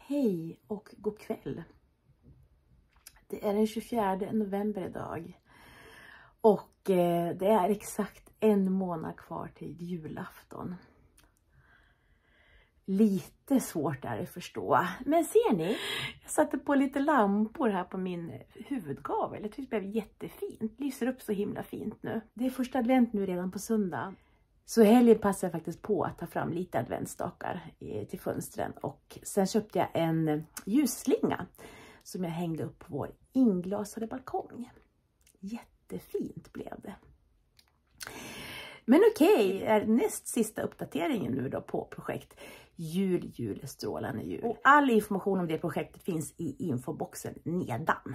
Hej och god kväll. Det är den 24 november idag. Och det är exakt en månad kvar till julafton. Lite svårt är det att förstå. Men ser ni? Jag satte på lite lampor här på min huvudgavel. Jag tyckte det blev jättefint. Lyser upp så himla fint nu. Det är första advent nu redan på söndag. Så helgen passar jag faktiskt på att ta fram lite adventstakar till fönstren. Och sen köpte jag en ljusslinga som jag hängde upp på vår inglasade balkong. Jättefint blev det. Men okej, näst sista uppdateringen nu då på projekt Jul, strålande jul. Och all information om det projektet finns i infoboxen nedan.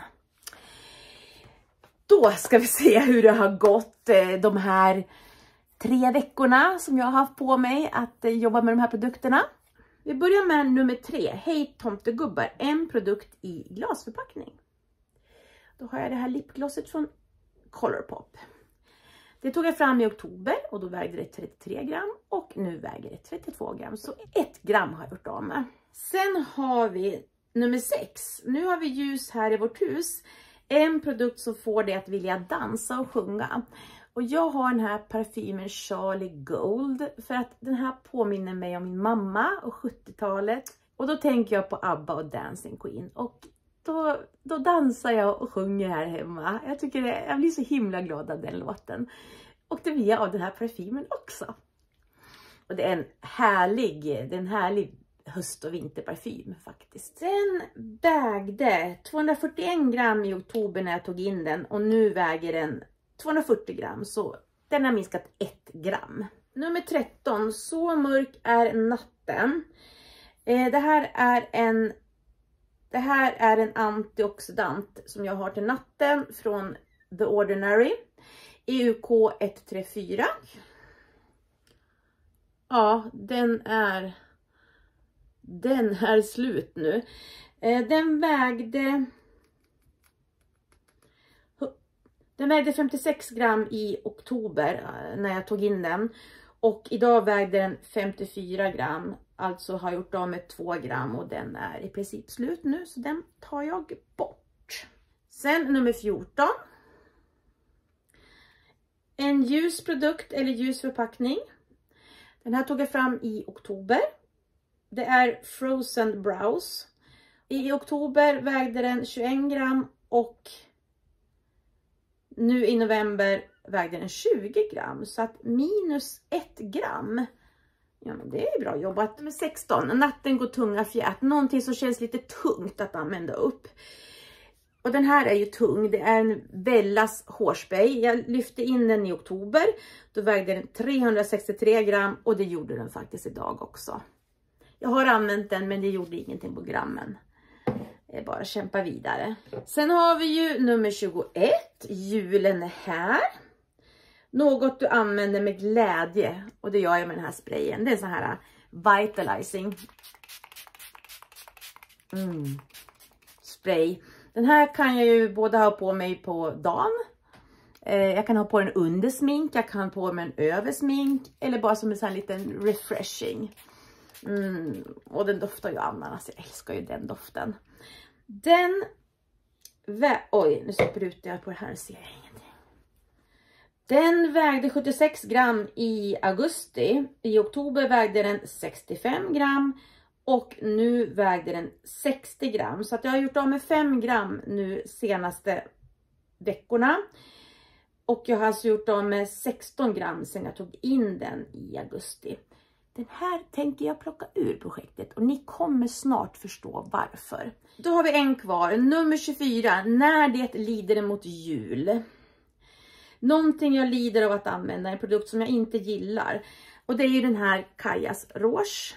Då ska vi se hur det har gått de här 3 veckorna som jag har haft på mig att jobba med de här produkterna. Vi börjar med nummer 3. Hej tomtegubbar, en produkt i glasförpackning. Då har jag det här lipglosset från Colourpop. Det tog jag fram i oktober och då vägde det 33 gram och nu väger det 32 gram. Så 1 gram har jag gjort av med. Sen har vi nummer 6. Nu har vi ljus här i vårt hus. En produkt som får det att vilja dansa och sjunga. Och jag har den här parfymen Charlie Gold för att den här påminner mig om min mamma och 70-talet. Och då tänker jag på ABBA och Dancing Queen. Och då dansar jag och sjunger här hemma. Jag blir så himla glad av den låten. Och det blir jag av den här parfymen också. Och det är en härlig höst- och vinterparfym faktiskt. Den vägde 241 gram i oktober när jag tog in den. Och nu väger den 240 gram, så den har minskat 1 gram. Nummer 13, så mörk är natten. Det här är en antioxidant som jag har till natten från The Ordinary. EUK 134. Ja, den är slut nu. Den vägde 56 gram i oktober när jag tog in den. Och idag vägde den 54 gram. Alltså har jag gjort av med 2 gram och den är i princip slut nu. Så den tar jag bort. Sen nummer 14. En ljus produkt eller ljus förpackning. Den här tog jag fram i oktober. Det är Frozen Brows. I oktober vägde den 21 gram och nu i november vägde den 20 gram. Så att minus 1 gram. Ja, men det är bra jobbat. Med 16. Natten går tunga fjät. Någonting som känns lite tungt att använda upp. Och den här är ju tung. Det är en Bellas hårspray. Jag lyfte in den i oktober. Då vägde den 363 gram. Och det gjorde den faktiskt idag också. Jag har använt den men det gjorde ingenting på grammen. Det är bara att kämpa vidare. Sen har vi ju nummer 21. Julen är här. Något du använder med glädje. Och det gör jag med den här sprayen. Det är sån här vitalizing spray. Den här kan jag ju både ha på mig på dagen. Jag kan ha på den under smink. Jag kan ha på mig den över smink. Eller bara som en sån här liten refreshing. Och den doftar ju ananas. Jag älskar ju den doften. Oj, nu sprutar jag på det här och ser ingenting. Den vägde 76 gram i augusti. I oktober vägde den 65 gram. Och nu vägde den 60 gram. Så att jag har gjort av med 5 gram nu senaste veckorna. Och jag har alltså gjort av med 16 gram sedan jag tog in den i augusti. Den här tänker jag plocka ur projektet och ni kommer snart förstå varför. Då har vi en kvar, nummer 24, när det lider mot jul. Någonting jag lider av att använda, en produkt som jag inte gillar. Och det är ju den här Kajas Rouge.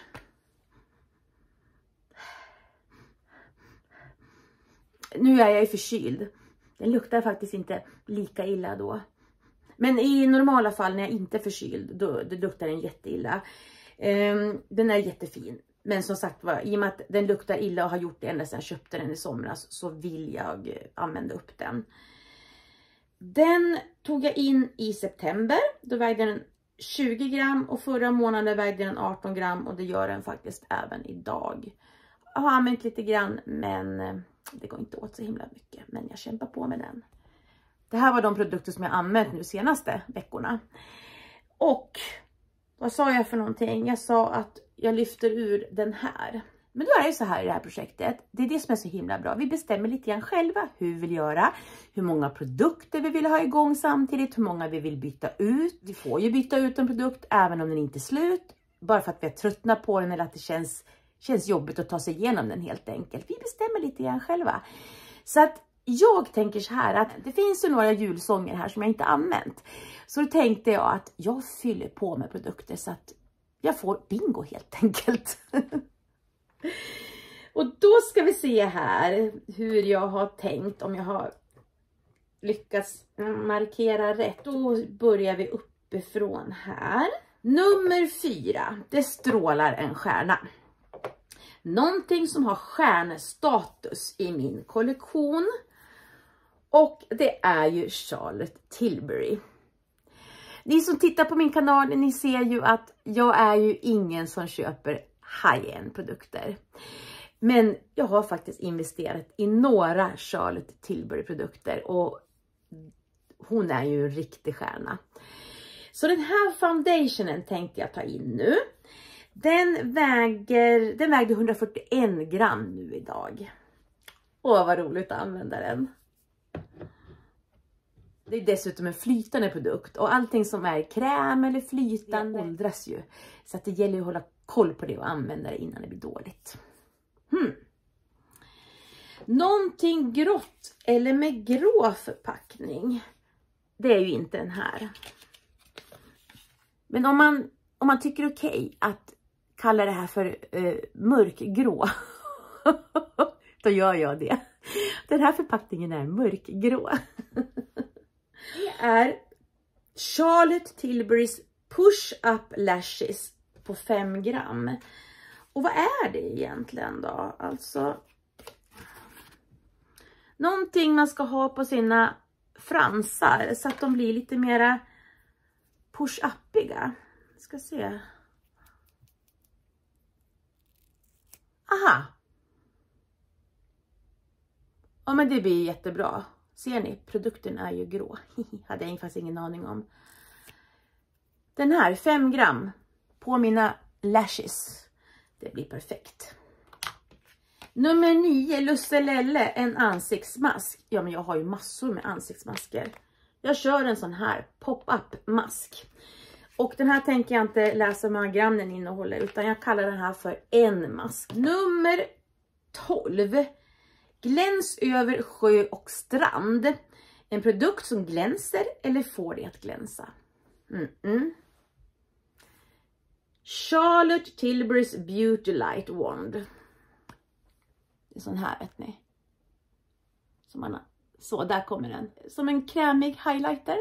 Nu är jag ju förkyld. Den luktar faktiskt inte lika illa då. Men i normala fall när jag inte är förkyld, då luktar den jätteilla. Den är jättefin. Men som sagt var, i och med att den luktar illa och har gjort det ända sedan jag köpte den i somras, så vill jag använda upp den. Den tog jag in i september. Då vägde den 20 gram och förra månaden vägde den 18 gram och det gör den faktiskt även idag. har använt lite grann, men det går inte åt så himla mycket. Men jag kämpar på med den. Det här var de produkter som jag använt nu senaste veckorna. Och vad sa jag för någonting? Jag sa att jag lyfter ur den här. Men då är det så här i det här projektet. Det är det som är så himla bra. Vi bestämmer lite grann själva hur vi vill göra. Hur många produkter vi vill ha igång samtidigt. Hur många vi vill byta ut. Vi får ju byta ut en produkt även om den inte är slut. Bara för att vi har tröttnat på den eller att det känns jobbigt att ta sig igenom den helt enkelt. Vi bestämmer lite grann själva. Så att jag tänker så här att det finns ju några julsånger här som jag inte använt. Så då tänkte jag att jag fyller på med produkter så att jag får bingo helt enkelt. Och då ska vi se här hur jag har tänkt, om jag har lyckats markera rätt. Då börjar vi uppifrån här. Nummer 4, det strålar en stjärna. Någonting som har stjärnstatus i min kollektion. Och det är ju Charlotte Tilbury. Ni som tittar på min kanal, ni ser ju att jag är ju ingen som köper high-end produkter. Men jag har faktiskt investerat i några Charlotte Tilbury produkter och hon är ju en riktig stjärna. Så den här foundationen tänkte jag ta in nu. Den vägde 141 gram nu idag. Åh, vad roligt att använda den. Det är dessutom en flytande produkt och allting som är kräm eller flytande åldras ju. Så att det gäller att hålla koll på det och använda det innan det blir dåligt. Någonting grått eller med grå förpackning. Det är ju inte den här. Men om man tycker okej att kalla det här för mörkgrå. Då gör jag det. Den här förpackningen är mörkgrå. Det är Charlotte Tilburys Push Up Lashes på 5 gram. Och vad är det egentligen då? Alltså någonting man ska ha på sina fransar så att de blir lite mera push-uppiga. Ska se. Aha. Ja, men det blir jättebra. Ser ni? Produkten är ju grå. Hade jag faktiskt ingen aning om. Den här 5 gram på mina lashes. Det blir perfekt. Nummer 9, Lusselelle, en ansiktsmask. Ja, men jag har ju massor med ansiktsmasker. Jag kör en sån här pop-up mask. Och den här tänker jag inte läsa hur många gram den innehåller, utan jag kallar den här för en mask. Nummer 12. Gläns över sjö och strand. En produkt som glänser eller får det att glänsa. Charlotte Tilburys Beauty Light Wand. Det är sån här, vet ni. Så, där kommer den. Som en krämig highlighter.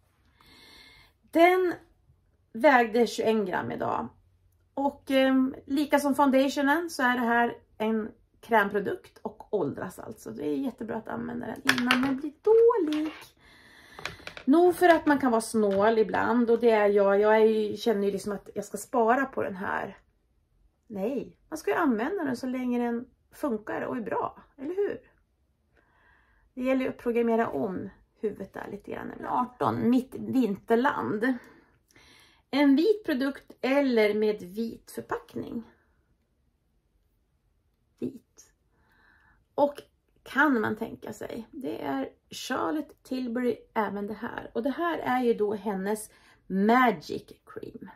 Den vägde 21 gram idag. Och lika som foundationen så är det här en krämprodukt och åldras alltså. Det är jättebra att använda den innan den blir dålig. Nog för att man kan vara snål ibland, och det är jag. Jag känner ju liksom att jag ska spara på den här. Nej, man ska ju använda den så länge den funkar och är bra, eller hur? Det gäller ju att programmera om huvudet där lite grann. 18, mitt vinterland. En vit produkt eller med vit förpackning. Vit. Och kan man tänka sig, det är Charlotte Tilbury även det här. Och det här är ju då hennes Magic Cream.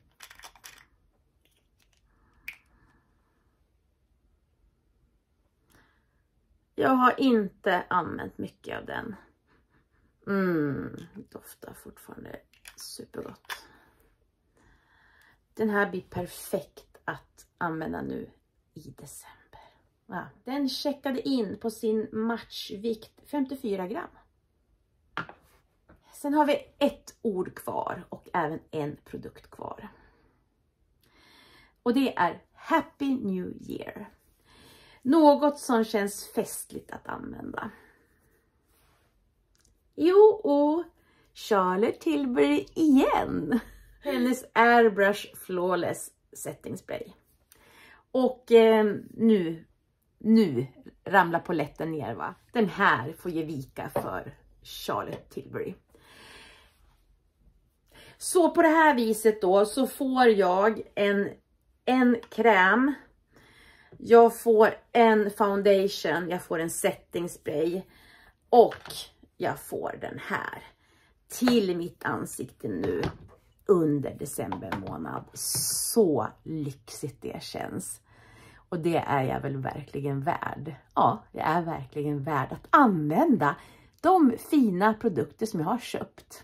Jag har inte använt mycket av den. Doftar fortfarande supergott. Den här blir perfekt att använda nu i december. Ja, den checkade in på sin matchvikt 54 gram. Sen har vi ett ord kvar och även en produkt kvar. Och det är Happy New Year. Något som känns festligt att använda. Jo, Charlotte Tilbury igen. Hennes Airbrush Flawless Setting Spray. Och nu nu ramlar polletten ner, va. Den här får ge vika för Charlotte Tilbury. Så på det här viset då så får jag en kräm. Jag får en foundation, jag får en setting spray och jag får den här till mitt ansikte nu under december månad. Så lyxigt det känns. Och det är jag väl verkligen värd. Ja, jag är verkligen värd att använda de fina produkter som jag har köpt.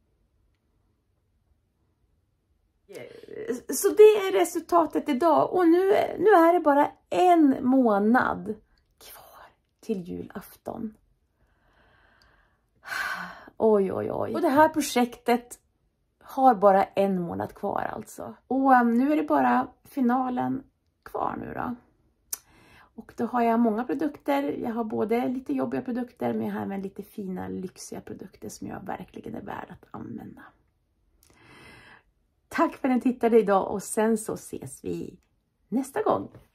Så det är resultatet idag. Och nu är det bara en månad kvar till julafton. Oj, oj, oj. Och det här projektet har bara en månad kvar alltså. Och nu är det bara finalen kvar nu då. Och då har jag många produkter. Jag har både lite jobbiga produkter, men jag har även lite fina, lyxiga produkter som jag verkligen är värd att använda. Tack för att ni tittade idag och sen så ses vi nästa gång.